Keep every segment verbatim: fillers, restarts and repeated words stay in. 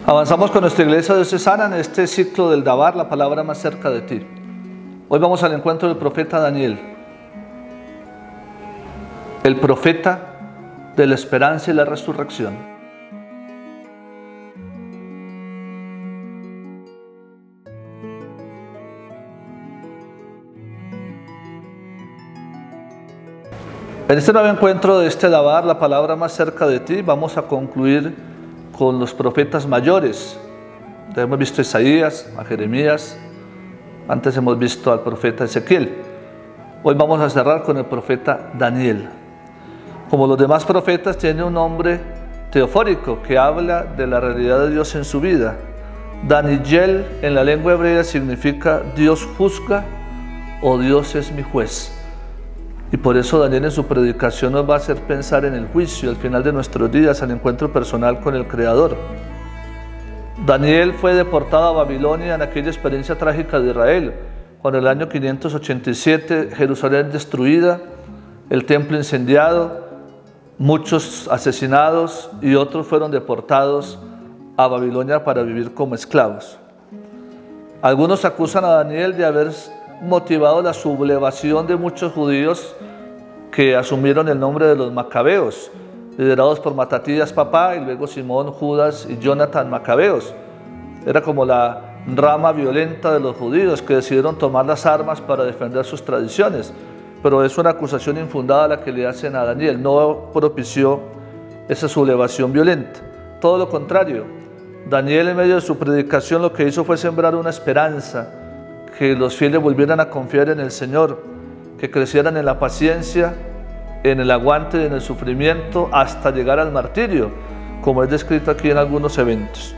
Avanzamos con nuestra iglesia diocesana en este ciclo del Dabar, la palabra más cerca de ti. Hoy vamos al encuentro del profeta Daniel, el profeta de la esperanza y la resurrección. En este nuevo encuentro de este Dabar, la palabra más cerca de ti, vamos a concluir con los profetas mayores. Hemos visto a Isaías, a Jeremías, antes hemos visto al profeta Ezequiel. Hoy vamos a cerrar con el profeta Daniel. Como los demás profetas, tiene un nombre teofórico que habla de la realidad de Dios en su vida. Daniel en la lengua hebrea significa Dios juzga o Dios es mi juez. Y por eso Daniel en su predicación nos va a hacer pensar en el juicio, al final de nuestros días, al encuentro personal con el Creador. Daniel fue deportado a Babilonia en aquella experiencia trágica de Israel, cuando en el año quinientos ochenta y siete Jerusalén destruida, el templo incendiado, muchos asesinados y otros fueron deportados a Babilonia para vivir como esclavos. Algunos acusan a Daniel de haber motivado la sublevación de muchos judíos que asumieron el nombre de los macabeos, liderados por Matatías papá y luego Simón, Judas y Jonathan macabeos. Era como la rama violenta de los judíos que decidieron tomar las armas para defender sus tradiciones, pero es una acusación infundada la que le hacen a Daniel. No propició esa sublevación violenta, todo lo contrario. Daniel, en medio de su predicación, lo que hizo fue sembrar una esperanza, que los fieles volvieran a confiar en el Señor, que crecieran en la paciencia, en el aguante y en el sufrimiento hasta llegar al martirio, como es descrito aquí en algunos eventos.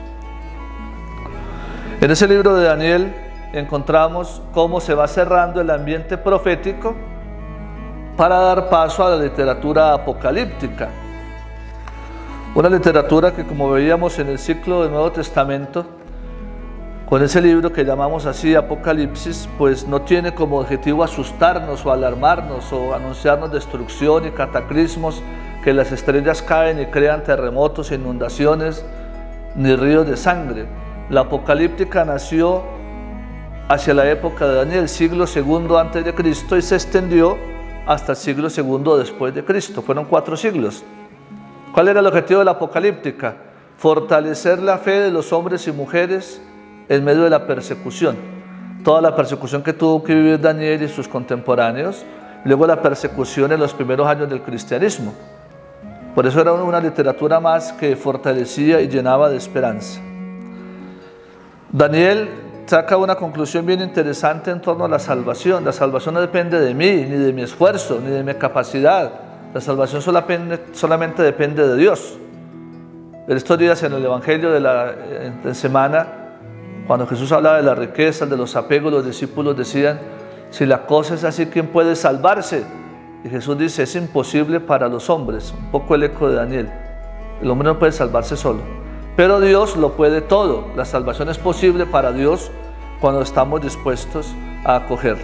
En ese libro de Daniel encontramos cómo se va cerrando el ambiente profético para dar paso a la literatura apocalíptica. Una literatura que, como veíamos en el ciclo del Nuevo Testamento, con ese libro que llamamos así Apocalipsis, pues no tiene como objetivo asustarnos o alarmarnos o anunciarnos destrucción y cataclismos, que las estrellas caen y crean terremotos, inundaciones, ni ríos de sangre. La apocalíptica nació hacia la época de Daniel, siglo segundo antes de Cristo, y se extendió hasta el siglo segundo después de Cristo. Fueron cuatro siglos. ¿Cuál era el objetivo de la apocalíptica? Fortalecer la fe de los hombres y mujeres en medio de la persecución, toda la persecución que tuvo que vivir Daniel y sus contemporáneos, luego la persecución en los primeros años del cristianismo. Por eso era una literatura más que fortalecía y llenaba de esperanza. Daniel saca una conclusión bien interesante en torno a la salvación. La salvación no depende de mí, ni de mi esfuerzo, ni de mi capacidad. La salvación solamente, solamente depende de Dios. En estos días, en el Evangelio de la de semana, cuando Jesús hablaba de las riquezas, de los apegos, los discípulos decían: si la cosa es así, ¿quién puede salvarse? Y Jesús dice: es imposible para los hombres. Un poco el eco de Daniel. El hombre no puede salvarse solo, pero Dios lo puede todo. La salvación es posible para Dios cuando estamos dispuestos a acogerla.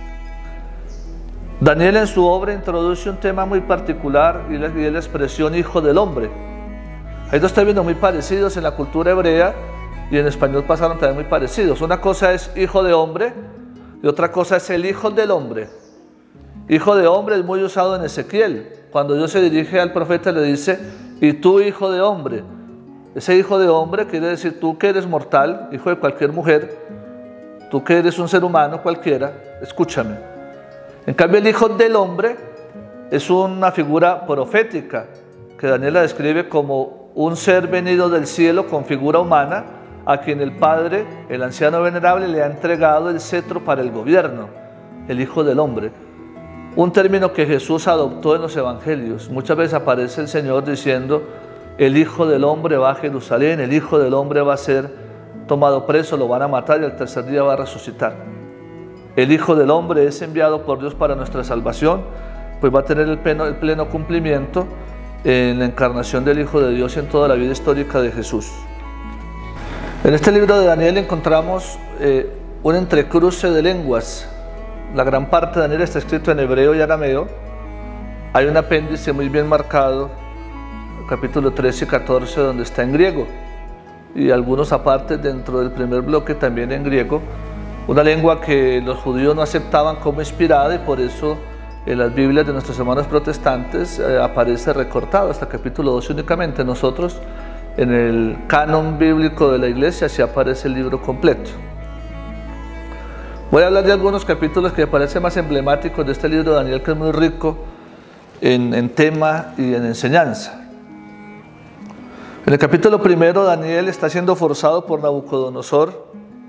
Daniel en su obra introduce un tema muy particular y es la expresión hijo del hombre. Hay dos términos muy parecidos en la cultura hebrea y en español pasaron también muy parecidos. Una cosa es hijo de hombre y otra cosa es el hijo del hombre. Hijo de hombre es muy usado en Ezequiel. Cuando Dios se dirige al profeta le dice: y tú, hijo de hombre. Ese hijo de hombre quiere decir tú que eres mortal, hijo de cualquier mujer, tú que eres un ser humano cualquiera, escúchame. En cambio, el hijo del hombre es una figura profética que Daniel la describe como un ser venido del cielo con figura humana, a quien el Padre, el anciano venerable, le ha entregado el cetro para el gobierno, el Hijo del Hombre. Un término que Jesús adoptó en los evangelios. Muchas veces aparece el Señor diciendo: el Hijo del Hombre va a Jerusalén, el Hijo del Hombre va a ser tomado preso, lo van a matar y al tercer día va a resucitar. El Hijo del Hombre es enviado por Dios para nuestra salvación, pues va a tener el pleno, el pleno cumplimiento en la encarnación del Hijo de Dios y en toda la vida histórica de Jesús. En este libro de Daniel encontramos eh, un entrecruce de lenguas. La gran parte de Daniel está escrito en hebreo y arameo. Hay un apéndice muy bien marcado, capítulo trece y catorce, donde está en griego. y algunos aparte dentro del primer bloque también en griego, una lengua que los judíos no aceptaban como inspirada, y por eso en las Biblias de nuestros hermanos protestantes eh, aparece recortado hasta capítulo doce únicamente. Nosotros en el canon bíblico de la iglesia sí aparece el libro completo. Voy a hablar de algunos capítulos que me parecen más emblemáticos de este libro de Daniel, que es muy rico en, en tema y en enseñanza. En el capítulo primero, Daniel está siendo forzado por Nabucodonosor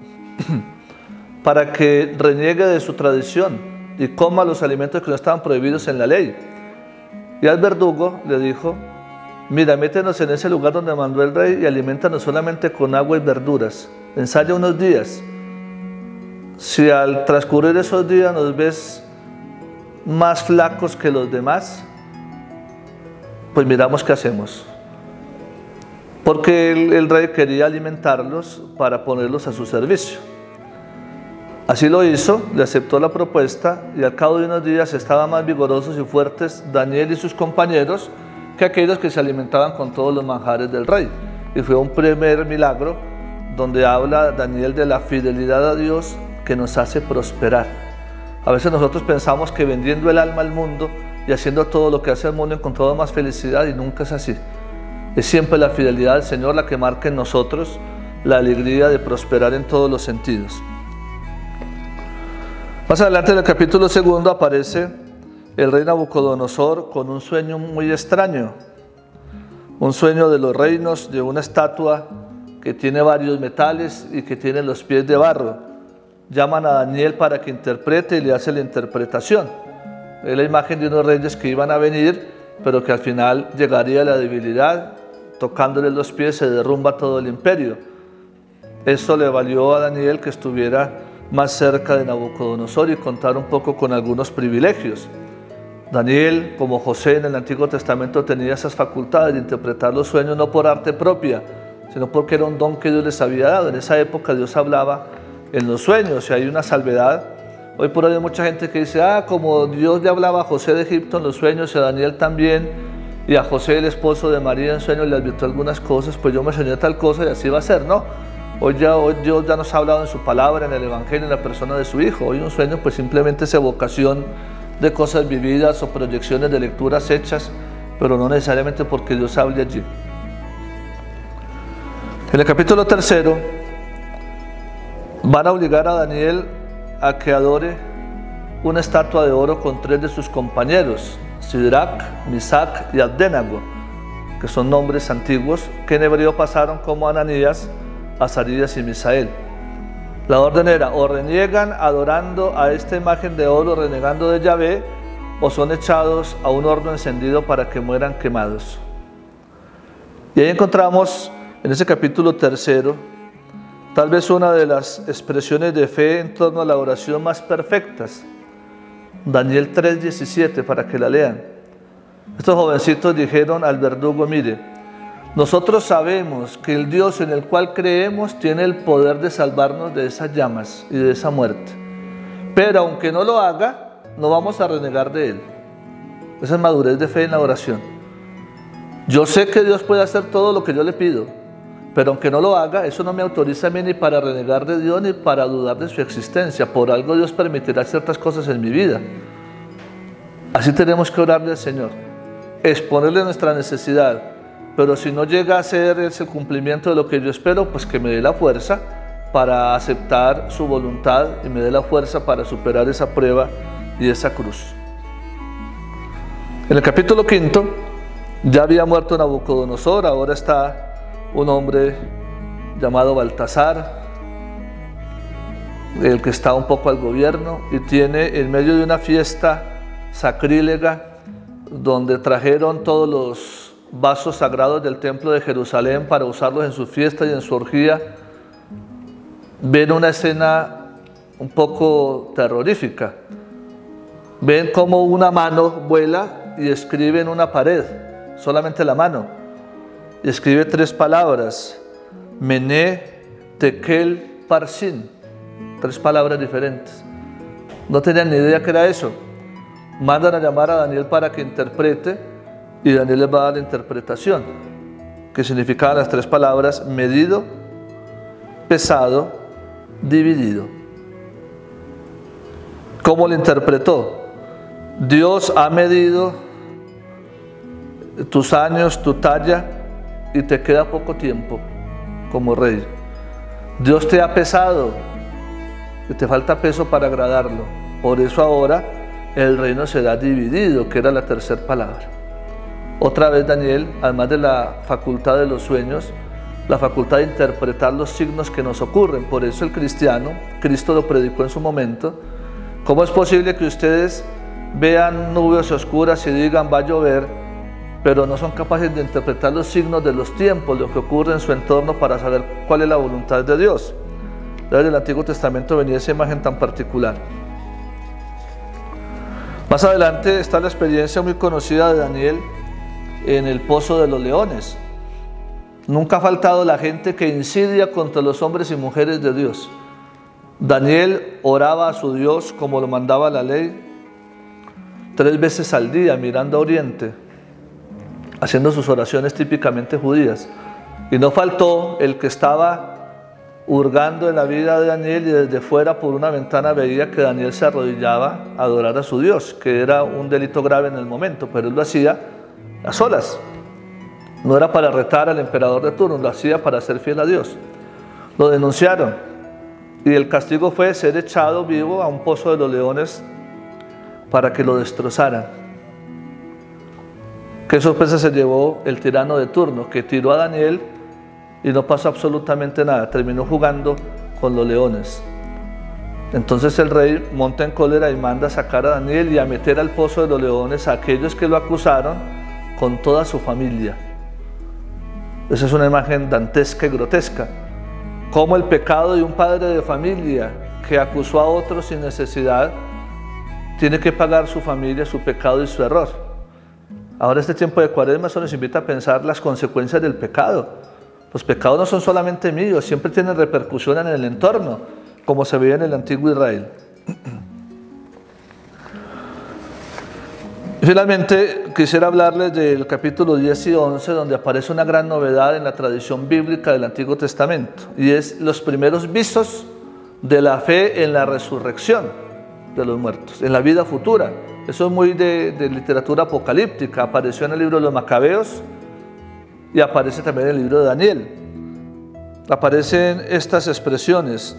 para que reniegue de su tradición y coma los alimentos que no estaban prohibidos en la ley. Y al verdugo le dijo: mira, métenos en ese lugar donde mandó el rey y alimentanos solamente con agua y verduras. Ensaya unos días. Si al transcurrir esos días nos ves más flacos que los demás, pues miramos qué hacemos. Porque el, el rey quería alimentarlos para ponerlos a su servicio. Así lo hizo, le aceptó la propuesta, y al cabo de unos días estaban más vigorosos y fuertes Daniel y sus compañeros que aquellos que se alimentaban con todos los manjares del rey. Y fue un primer milagro donde habla Daniel de la fidelidad a Dios que nos hace prosperar. A veces nosotros pensamos que vendiendo el alma al mundo y haciendo todo lo que hace el mundo encontramos más felicidad, y nunca es así. Es siempre la fidelidad del Señor la que marca en nosotros la alegría de prosperar en todos los sentidos. Más adelante en el capítulo segundo aparece el rey Nabucodonosor con un sueño muy extraño, un sueño de los reinos, de una estatua que tiene varios metales y que tiene los pies de barro. Llaman a Daniel para que interprete y le hace la interpretación. Es la imagen de unos reyes que iban a venir, pero que al final llegaría la debilidad, tocándole los pies se derrumba todo el imperio. Esto le valió a Daniel que estuviera más cerca de Nabucodonosor y contar un poco con algunos privilegios. Daniel, como José en el Antiguo Testamento, tenía esas facultades de interpretar los sueños no por arte propia, sino porque era un don que Dios les había dado. En esa época Dios hablaba en los sueños, y hay una salvedad. Hoy por hoy hay mucha gente que dice: ah, como Dios le hablaba a José de Egipto en los sueños y a Daniel también, y a José, el esposo de María, en sueños le advirtió algunas cosas, pues yo me soñé tal cosa y así va a ser. No, hoy, ya, hoy Dios ya nos ha hablado en su palabra, en el Evangelio, en la persona de su Hijo. Hoy un sueño pues simplemente es evocación de cosas vividas o proyecciones de lecturas hechas, pero no necesariamente porque Dios hable allí. En el capítulo tercero van a obligar a Daniel a que adore una estatua de oro con tres de sus compañeros, Sidrac, Misac y Abdenago, que son nombres antiguos que en hebreo pasaron como Ananías, Azarías y Misael. La orden era: o reniegan adorando a esta imagen de oro, renegando de Yahvé, o son echados a un horno encendido para que mueran quemados. Y ahí encontramos en ese capítulo tercero tal vez una de las expresiones de fe en torno a la oración más perfectas. Daniel tres diecisiete, para que la lean. Estos jovencitos dijeron al verdugo: mire, nosotros sabemos que el Dios en el cual creemos tiene el poder de salvarnos de esas llamas y de esa muerte, pero aunque no lo haga, no vamos a renegar de Él. Esa es madurez de fe en la oración. Yo sé que Dios puede hacer todo lo que yo le pido, pero aunque no lo haga, eso no me autoriza a mí ni para renegar de Dios ni para dudar de su existencia. Por algo Dios permitirá ciertas cosas en mi vida. Así tenemos que orarle al Señor, exponerle nuestra necesidad, pero si no llega a ser ese cumplimiento de lo que yo espero, pues que me dé la fuerza para aceptar su voluntad y me dé la fuerza para superar esa prueba y esa cruz. En el capítulo quinto ya había muerto Nabucodonosor, ahora está un hombre llamado Baltasar, el que está un poco al gobierno, y tiene en medio de una fiesta sacrílega donde trajeron todos los vasos sagrados del templo de Jerusalén para usarlos en su fiesta y en su orgía, ven una escena un poco terrorífica. Ven cómo una mano vuela y escribe en una pared, solamente la mano, y escribe tres palabras: Mené, Tekel, Parsin, tres palabras diferentes. No tenían ni idea que era eso. Mandan a llamar a Daniel para que interprete, y Daniel les va a dar la interpretación. que significaban las tres palabras medido, pesado, dividido. ¿Cómo lo interpretó? Dios ha medido tus años, tu talla, y te queda poco tiempo como rey. Dios te ha pesado y te falta peso para agradarlo. Por eso ahora el reino será dividido, que era la tercera palabra. Otra vez Daniel, además de la facultad de los sueños, la facultad de interpretar los signos que nos ocurren. Por eso el cristiano, Cristo lo predicó en su momento. ¿Cómo es posible que ustedes vean nubes oscuras y digan va a llover, pero no son capaces de interpretar los signos de los tiempos, lo que ocurre en su entorno, para saber cuál es la voluntad de Dios? Desde el Antiguo Testamento venía esa imagen tan particular. Más adelante está la experiencia muy conocida de Daniel en el pozo de los leones. Nunca ha faltado la gente que insidia contra los hombres y mujeres de Dios. Daniel oraba a su Dios como lo mandaba la ley, tres veces al día, mirando a oriente, haciendo sus oraciones típicamente judías. Y no faltó el que estaba hurgando en la vida de Daniel y desde fuera por una ventana veía que Daniel se arrodillaba a adorar a su Dios, que era un delito grave en el momento, pero él lo hacía a solas. No era para retar al emperador de turno, lo hacía para ser fiel a Dios. Lo denunciaron y el castigo fue ser echado vivo a un pozo de los leones para que lo destrozaran. Qué sorpresa se llevó el tirano de turno, que tiró a Daniel y no pasó absolutamente nada, terminó jugando con los leones. Entonces el rey monta en cólera y manda a sacar a Daniel y a meter al pozo de los leones a aquellos que lo acusaron con toda su familia. Esa es una imagen dantesca y grotesca. Cómo el pecado de un padre de familia que acusó a otro sin necesidad tiene que pagar su familia, su pecado y su error. Ahora este tiempo de Cuaresma eso nos invita a pensar las consecuencias del pecado. Los pecados no son solamente míos, siempre tienen repercusión en el entorno, como se veía en el antiguo Israel. Finalmente, quisiera hablarles del capítulo diez y once, donde aparece una gran novedad en la tradición bíblica del Antiguo Testamento, y es los primeros visos de la fe en la resurrección de los muertos, en la vida futura. Eso es muy de, de literatura apocalíptica, apareció en el libro de los Macabeos y aparece también en el libro de Daniel. Aparecen estas expresiones: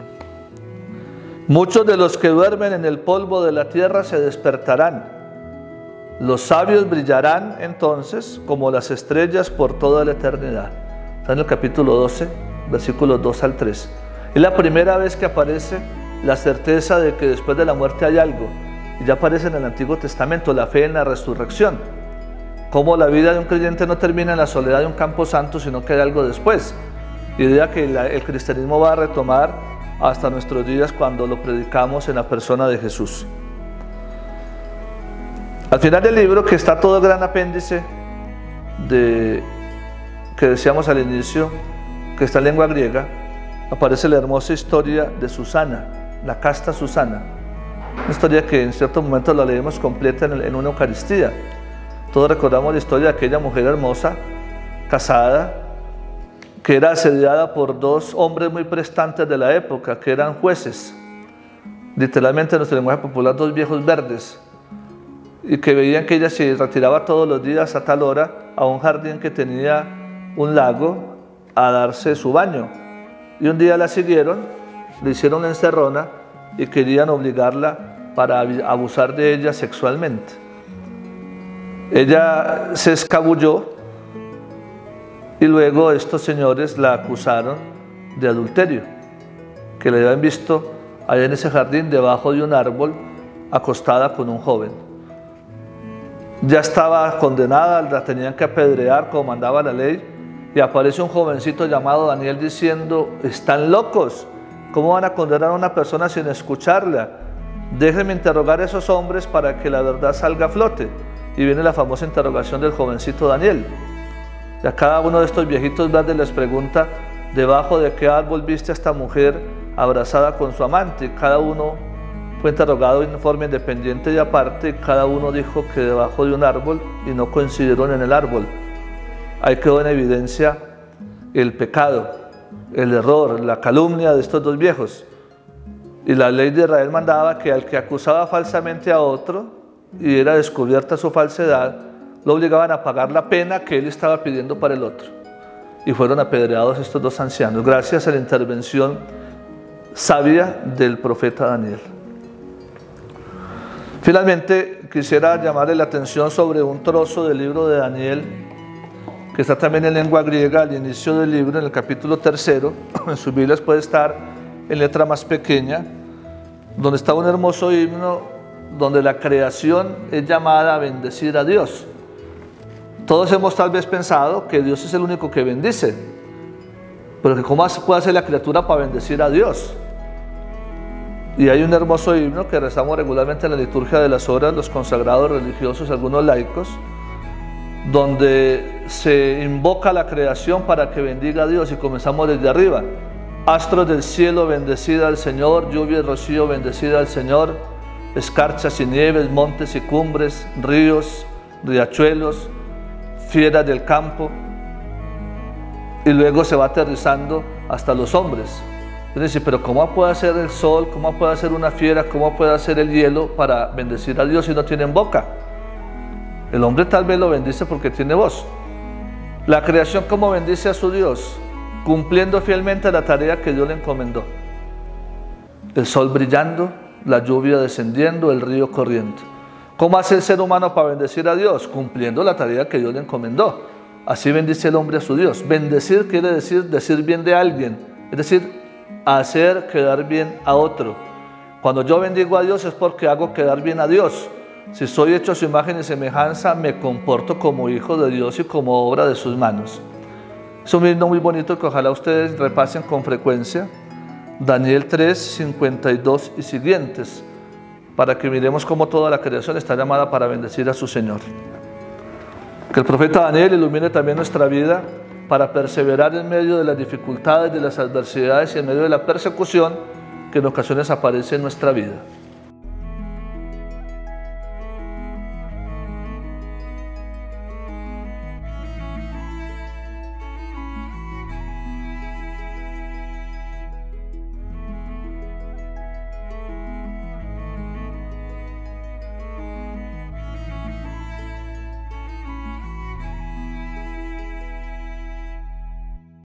muchos de los que duermen en el polvo de la tierra se despertarán. Los sabios brillarán entonces como las estrellas por toda la eternidad. Está en el capítulo doce, versículos dos al tres. Es la primera vez que aparece la certeza de que después de la muerte hay algo. Y ya aparece en el Antiguo Testamento la fe en la resurrección. Cómo la vida de un creyente no termina en la soledad de un campo santo, sino que hay algo después. Idea que la, el cristianismo va a retomar hasta nuestros días cuando lo predicamos en la persona de Jesús. Al final del libro, que está todo el gran apéndice de, que decíamos al inicio, que está en lengua griega, aparece la hermosa historia de Susana, la casta Susana. Una historia que en ciertos momentos la leemos completa en, el, en una Eucaristía. Todos recordamos la historia de aquella mujer hermosa, casada, que era asediada por dos hombres muy prestantes de la época, que eran jueces, literalmente en nuestro lenguaje popular, dos viejos verdes, y que veían que ella se retiraba todos los días a tal hora a un jardín que tenía un lago a darse su baño. Y un día la siguieron, le hicieron una encerrona y querían obligarla para abusar de ella sexualmente. Ella se escabulló y luego estos señores la acusaron de adulterio, que la habían visto allá en ese jardín debajo de un árbol acostada con un joven. Ya estaba condenada, la tenían que apedrear como mandaba la ley, y aparece un jovencito llamado Daniel diciendo: están locos, ¿cómo van a condenar a una persona sin escucharla? Déjenme interrogar a esos hombres para que la verdad salga a flote. Y viene la famosa interrogación del jovencito Daniel. Y a cada uno de estos viejitos verdes les pregunta: ¿debajo de qué árbol viste a esta mujer abrazada con su amante? Y cada uno fue interrogado en forma independiente y aparte, y cada uno dijo que debajo de un árbol, y no coincidieron en el árbol. ahí quedó en evidencia el pecado, el error, la calumnia de estos dos viejos. Y la ley de Israel mandaba que al que acusaba falsamente a otro y era descubierta su falsedad, lo obligaban a pagar la pena que él estaba pidiendo para el otro. Y fueron apedreados estos dos ancianos, gracias a la intervención sabia del profeta Daniel. Finalmente, quisiera llamarle la atención sobre un trozo del libro de Daniel, que está también en lengua griega al inicio del libro, en el capítulo tercero. En sus Biblias puede estar en letra más pequeña, donde está un hermoso himno donde la creación es llamada a bendecir a Dios. Todos hemos tal vez pensado que Dios es el único que bendice, pero que ¿cómo puede hacer la criatura para bendecir a Dios? Y hay un hermoso himno que rezamos regularmente en la liturgia de las horas, los consagrados religiosos, algunos laicos, donde se invoca la creación para que bendiga a Dios, y comenzamos desde arriba. Astros del cielo, bendecida al Señor; lluvia y rocío, bendecida al Señor; escarchas y nieves, montes y cumbres, ríos, riachuelos, fieras del campo. Y luego se va aterrizando hasta los hombres. Es decir, pero ¿cómo puede hacer el sol, cómo puede hacer una fiera, cómo puede hacer el hielo para bendecir a Dios si no tienen boca? El hombre tal vez lo bendice porque tiene voz. La creación, ¿cómo bendice a su Dios? Cumpliendo fielmente la tarea que Dios le encomendó. El sol brillando, la lluvia descendiendo, el río corriendo. ¿Cómo hace el ser humano para bendecir a Dios? Cumpliendo la tarea que Dios le encomendó. Así bendice el hombre a su Dios. Bendecir quiere decir decir bien de alguien, es decir, hacer quedar bien a otro. Cuando yo bendigo a Dios es porque hago quedar bien a Dios. Si soy hecho a su imagen y semejanza, me comporto como hijo de Dios y como obra de sus manos. Es un himno muy bonito que ojalá ustedes repasen con frecuencia. Daniel tres, cincuenta y dos y siguientes, para que miremos cómo toda la creación está llamada para bendecir a su Señor. Que el profeta Daniel ilumine también nuestra vida para perseverar en medio de las dificultades, de las adversidades y en medio de la persecución que en ocasiones aparece en nuestra vida.